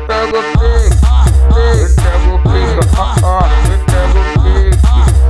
pega o pique, pega o pique, me pega o pique.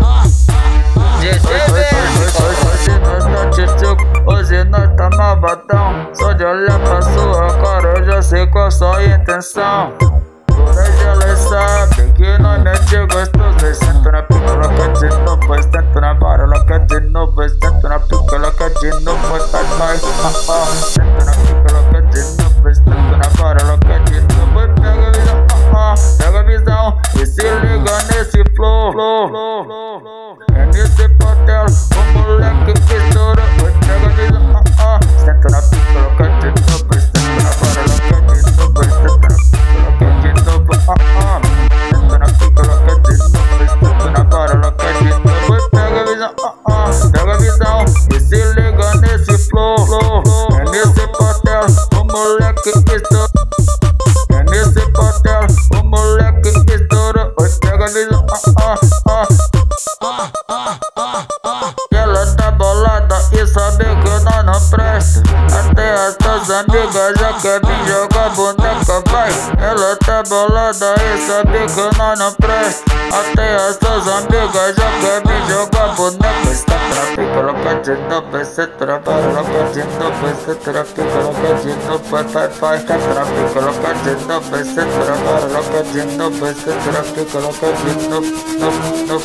Hoje nós tá tchutchuco, hoje nós tá malvadão. Só de olhar pra sua cara eu já sei qual sua intenção. Todas elas sabem que nós mete gostoso. Senta na pica, ela quer de novo. Senta na vara, ela quer de novo. Senta na pica, ela quer de novo. Vai, senta na pica, ela quer de novo. Senta na vara, ela quer de novo. Pega a visão, pega a visão e se liga nesse flow. É nesse portela, o moleque que estoura. Pega a visão, senta na pica, ela quer de novo. Senta na vara, ela quer de novo. Senta na pica, ela quer de novo. Senta na pica, ela quer de novo. Senta na vara, ela quer de novo. Pega a visão e se liga nesse flow. É nesse portela, o moleque que estoura. É nesse portela, o moleque que estoura. Pega a visão, ela tá bolada e sabe que nós não presta. Até as tuas amigas já quer vir jogar boneca, vai. Ela tá bolada e sabe que nós não presta. Até as tuas amigas já quer vir jogar boneca. Está pra pica, ela quer de novo. Está pra vara, ela quer de novo. Está pra pica, ela quer de novo. Vai. Está pra pica, ela quer de novo. Está pra vara, ela quer de novo. Está pra pica, ela quer de novo.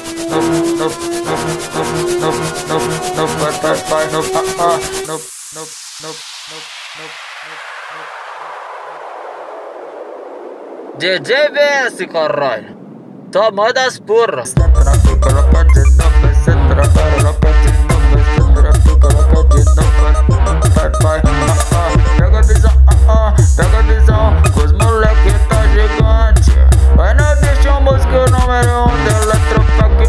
DJ VS, caralho, toma das porras. Senta na pica, ela quer de novo. Senta na vara, ela quer de novo. Senta na pica, ela quer de novo. Vai, pega a visão, que os moleque tá gigante. Vai na bicha, a música número 1 da Eletropec.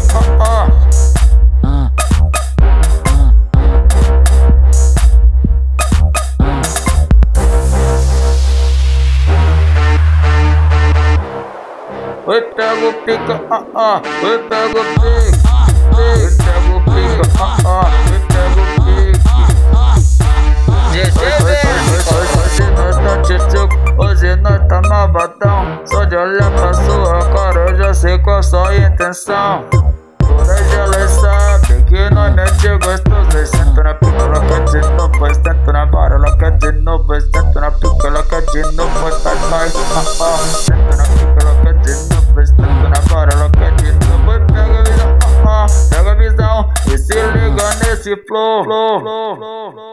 Oi, pega o pica, oi, pega o pique, pega o pica, oi, pega o pique. Hoje nós tá tchutchuco, hoje nós tá malvadão. Só de olhar pra sua cara eu já sei qual sua intenção. Todas elas sabem que nós mete gostoso. Senta na pica, ela quer de novo. Senta na vara, ela quer de novo. Senta na pica, ela quer de novo. Vai, senta na pica, ela quer de novo. Senta na vara, ela quer de novo. Pega a visão e se liga nesse flow.